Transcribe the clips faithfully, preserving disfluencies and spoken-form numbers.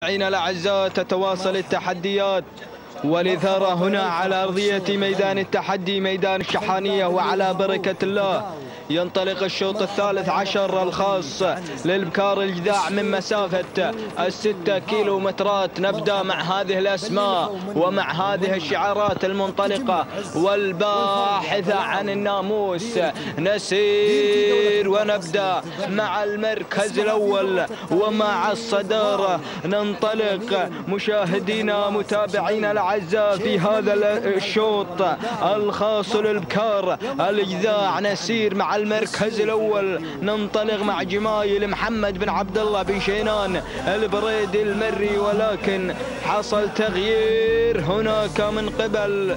مستمعينا الأعزاء، تتواصل التحديات والإثارة هنا على أرضية ميدان التحدي ميدان الشحانية، وعلى بركة الله ينطلق الشوط الثالث عشر الخاص للبكار الجذاع من مسافة الستة كيلو مترات. نبدأ مع هذه الأسماء ومع هذه الشعارات المنطلقة والباحثة عن الناموس. نسير ونبدأ مع المركز الأول ومع الصدارة. ننطلق مشاهدينا متابعينا الأعزاء في هذا الشوط الخاص للبكار الجذاع. نسير مع المركز الأول، ننطلق مع جمايل محمد بن عبد الله بن شينان البريدي المري، ولكن حصل تغيير هناك من قبل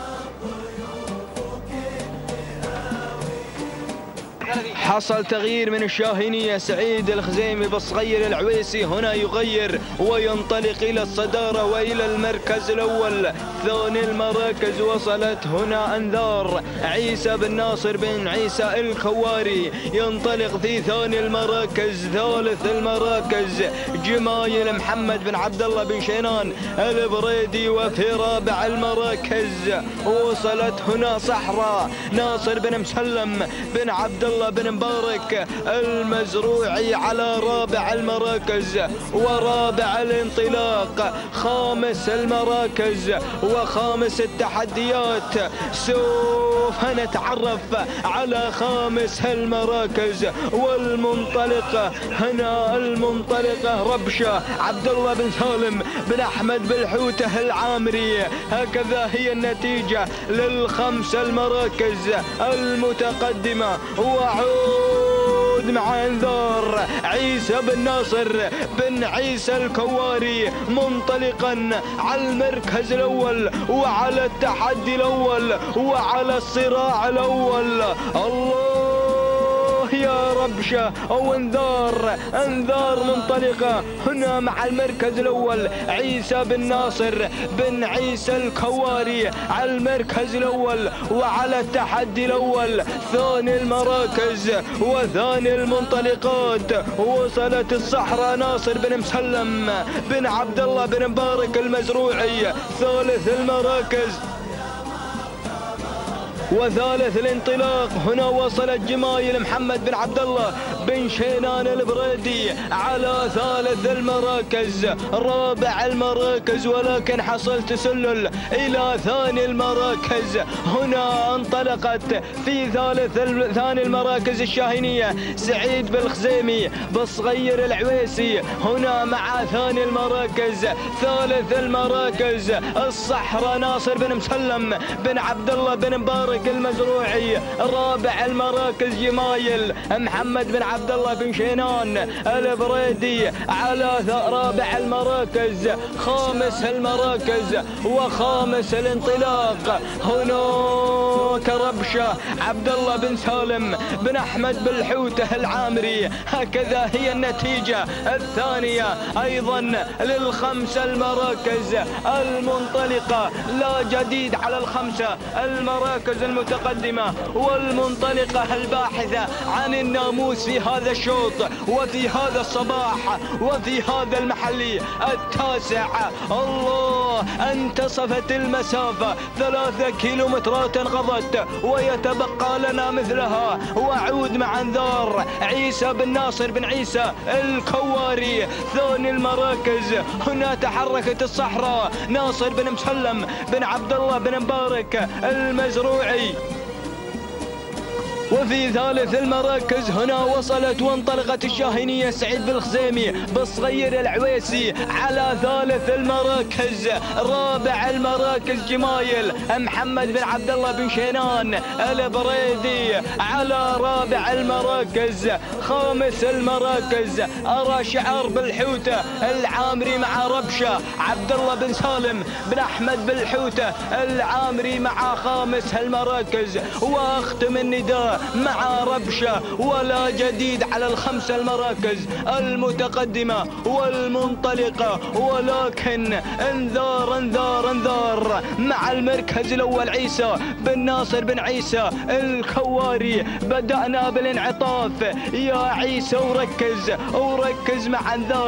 حصل تغيير من الشاهينية. سعيد الخزيمي بالصغير العويسي هنا يغير وينطلق إلى الصدارة وإلى المركز الأول. ثاني المراكز وصلت هنا أنذار عيسى بن ناصر بن عيسى الكواري ينطلق في ثاني المراكز. ثالث المراكز جمايل محمد بن عبد الله بن شينان البريدي. وفي رابع المراكز وصلت هنا صحراء ناصر بن مسلم بن عبد الله بن مبارك المزروعي على رابع المراكز. ورابع الانطلاق خامس المراكز وخامس التحديات. سوف نتعرف على خامس المراكز والمنطلقة هنا. المنطلقة ربشة عبد الله بن سالم بن أحمد بالحوته العامري. هكذا هي النتيجة للخمس المراكز المتقدمة. وعود مع انذار عيسى بن ناصر بن عيسى الكواري منطلقا على المركز الاول وعلى التحدي الاول وعلى الصراع الاول. الله يا ربشة او انذار انذار منطلقة هنا مع المركز الاول عيسى بن ناصر بن عيسى الكواري على المركز الاول وعلى التحدي الاول. ثاني المراكز وثاني المنطلقات وصلت الصحراء ناصر بن مسلم بن عبد الله بن مبارك المزروعي. ثالث المراكز وثالث الانطلاق هنا وصلت جمايل محمد بن عبد الله بن شينان البريدي على ثالث المراكز. رابع المراكز ولكن حصل تسلل الى ثاني المراكز. هنا انطلقت في ثالث ثاني المراكز الشاهينية سعيد بالخزيمي بالصغير العويسي هنا مع ثاني المراكز. ثالث المراكز الصحراء ناصر بن مسلم بن عبد الله بن مبارك المزروعي. رابع المراكز جمايل محمد بن عبد الله بن شينان البريدي على رابع المراكز. خامس المراكز وخامس الانطلاق هناك ربشة عبد الله بن سالم بن احمد بالحوته العامري. هكذا هي النتيجة الثانية ايضا للخمس المراكز المنطلقة. لا جديد على الخمسة المراكز المتقدمة والمنطلقة الباحثة عن الناموس في هذا الشوط وفي هذا الصباح وفي هذا المحلي التاسع. الله انتصفت المسافة ثلاثة كيلومترات انقضت ويتبقى لنا مثلها. وعود مع انذار عيسى بن ناصر بن عيسى الكواري. ثاني المراكز هنا تحركت الصحراء ناصر بن مسلم بن عبد الله بن مبارك المزروعي. وفي ثالث المراكز هنا وصلت وانطلقت الشاهينية سعيد بالخزيمي بالصغير العويسي على ثالث المراكز. رابع المراكز جمايل محمد بن عبد الله بن شينان البريدي على رابع المراكز. خامس المراكز أرى شعار بالحوته العامري مع ربشة عبد الله بن سالم بن أحمد بالحوته العامري مع خامس المراكز. واختم النداء مع ربشة ولا جديد على الخمس المراكز المتقدمة والمنطلقة. ولكن انذار انذار انذار مع المركز الاول عيسى بن ناصر بن عيسى الكواري. بدأنا بالانعطاف يا عيسى وركز وركز مع انذار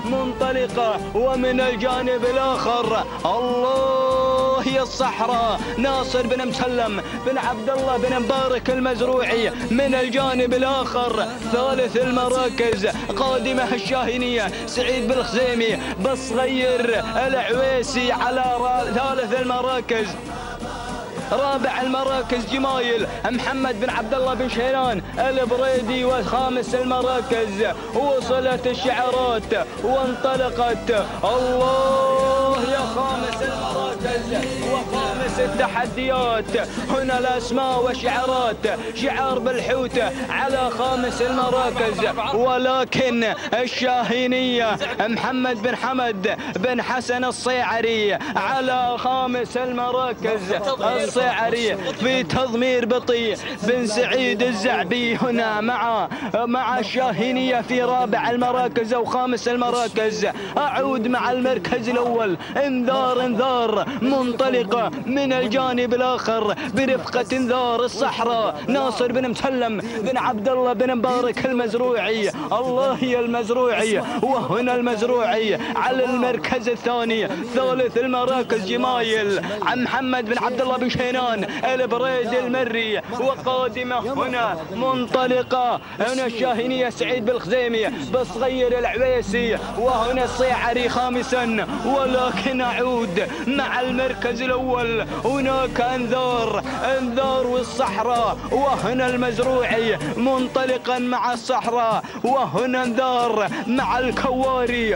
منطلقة، ومن الجانب الآخر الله يا الصحراء ناصر بن مسلم بن عبد الله بن مبارك المزروعي. من الجانب الآخر ثالث المراكز قادمة الشاهينية سعيد بالخزيمي بالصغير العويسي على ثالث المراكز. رابع المراكز جمايل محمد بن عبد الله بن شيلان البريدي. وخامس المراكز وصلت الشعارات وانطلقت الله يا خامس المراكز وخامس التحديات. هنا الاسماء والشعارات، شعار بالحوت على خامس المراكز، ولكن الشاهينية محمد بن حمد بن حسن الصيعري على خامس المراكز. الصيعري في تضمير بطيء بن سعيد الزعبي هنا مع مع الشاهينية في رابع المراكز او خامس المراكز. اعود مع المركز الاول انذار انذار منطلقة من الجانب الاخر برفقة انذار الصحراء ناصر بن مسلم بن عبد الله بن مبارك المزروعي. الله يا المزروعي. وهنا المزروعي على المركز الثاني. ثالث المراكز جمايل عن محمد بن عبد الله بن شينان البريد المري. وقادمة هنا منطلقة هنا الشاهينية سعيد بالخزيمي بالصغير العويسي. وهنا الصيعري خامسا. ولكن اعود مع المركز الاول هناك انذار انذار والصحراء. وهنا المزروعي منطلقا مع الصحراء. وهنا انذار مع الكواري.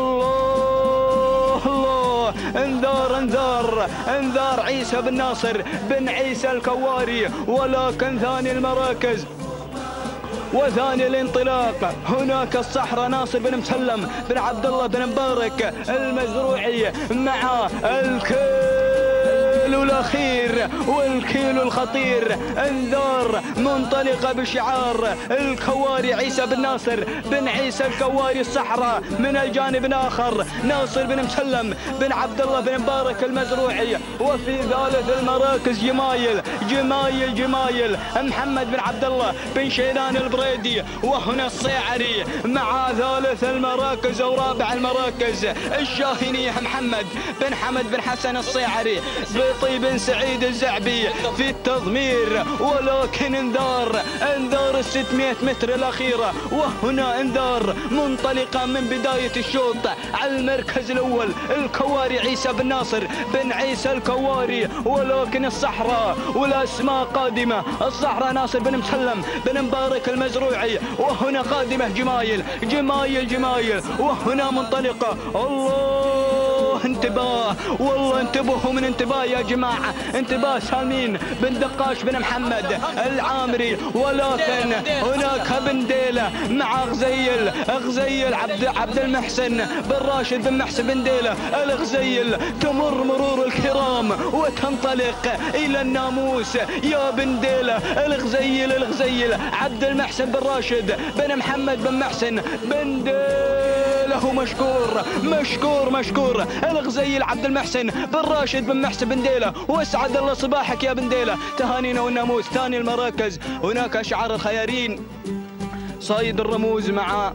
الله الله انذار انذار انذار عيسى بن ناصر بن عيسى الكواري. ولكن ثاني المراكز وثاني الانطلاق هناك الصحراء ناصر بن مسلم بن عبد الله بن مبارك المزروعي مع الكيلو الاخير والكيلو الخطير. انذار منطلقه بشعار الكواري عيسى بن ناصر بن عيسى الكواري. الصحراء من الجانب الاخر ناصر بن مسلم بن عبد الله بن مبارك المزروعي. وفي ثالث المراكز جمايل جمايل جمايل محمد بن عبد الله بن شيلان البريدي. وهنا الصيعري مع ثالث المراكز او رابع المراكز الشاهينية محمد بن حمد بن حسن الصيعري بطيب بن سعيد الزعبي في التضمير. ولكن انذار انذار الستمائة متر الاخيره. وهنا انذار منطلقه من بدايه الشوط على المركز الاول الكواري عيسى بن ناصر بن عيسى الكواري. ولكن الصحراء والاسماء قادمه. الصحراء ناصر بن مسلم بن مبارك المزروعي. وهنا قادمه جمايل جمايل جمايل. وهنا منطلقه الله انتباه والله انتبهوا من انتباه يا جماعه. انتباه سالمين بن دقاش بن محمد العامري. ولكن هناك بن ديله مع غزيل غزيل عبد عبد المحسن بن راشد بن محسن بن ديله الغزيل. تمر مرور الكرام وتنطلق الى الناموس يا بن ديله الغزيل الغزيل عبد المحسن بن راشد بن محمد بن محسن بن ديله. مشكور مشكور مشكور الغزيل عبد المحسن بن راشد بن محسن بن ديله. واسعد الله صباحك يا بن ديله. تهانينا والناموس. ثاني المراكز هناك اشعار الخيارين صايد الرموز مع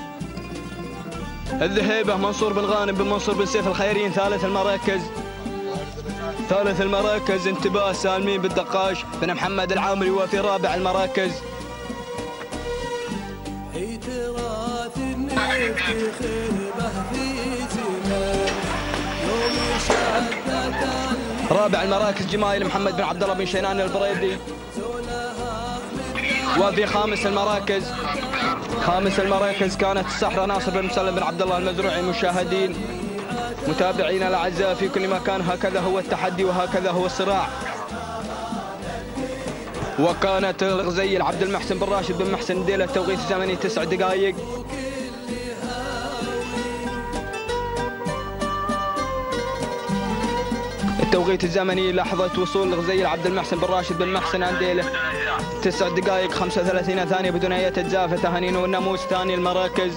الذهيبه منصور بن غانم بن منصور بن سيف الخيارين. ثالث المراكز ثالث المراكز انتباه سالمين بالدقاش بن محمد العامري. وفي رابع المراكز رابع المراكز جمايل محمد بن عبد الله بن شينان البريدي. وفي خامس المراكز خامس المراكز كانت الصحراء ناصر بن مسلم بن عبد الله المزروعي. مشاهدين متابعينا الاعزاء في كل مكان، هكذا هو التحدي وهكذا هو الصراع. وكانت الغزيل عبد المحسن بن راشد بن محسن ديله التوقيت الزمني تسع دقائق. التوقيت الزمني لحظة وصول الغزيل عبد المحسن بن راشد بن محسن عن ديله تسع دقائق خمسة وثلاثين ثانية بدون أي أجزاء. فتهانينا والناموس. ثاني المراكز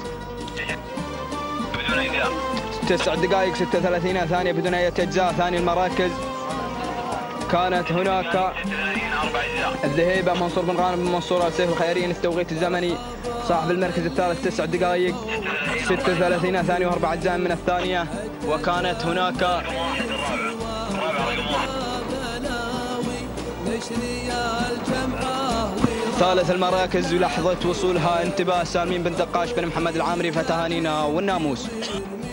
تسع دقائق ستة وثلاثين ثانية بدون أي أجزاء. ثاني المراكز كانت هناك الذهيبة منصور بن غانم بن منصور السيف الخيارين. التوقيت الزمني صاحب المركز الثالث تسع دقائق ستة وثلاثين ثانية وأربع أجزاء من الثانية، وكانت هناك ثالث المراكز لحظة وصولها انتباه سالمين بن دقاش بن محمد العامري فتهانينا والناموس.